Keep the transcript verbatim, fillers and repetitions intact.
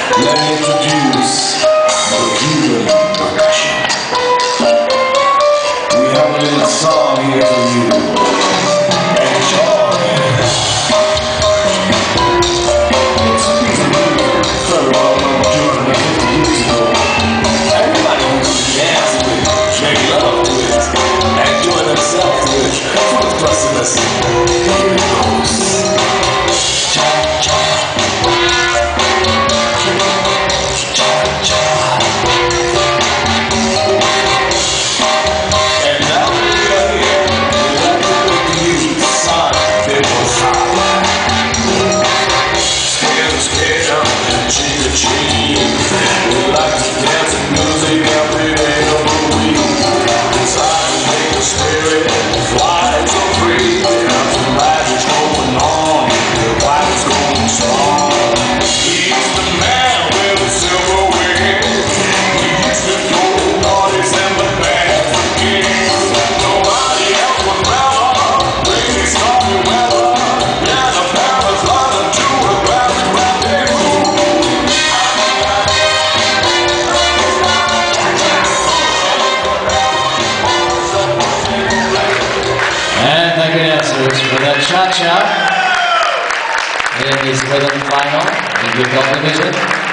Let me introduce the Cuban percussion. We have a little song here for you. Enjoy. It's a piece of music from around two hundred fifty years ago. Everybody wants to dance with it, make love to it, and enjoy themselves to it. That's what it's blessing us. Here it goes. Thank you, dancers, for that cha-cha in this rhythm final. Thank you, Delta Vision.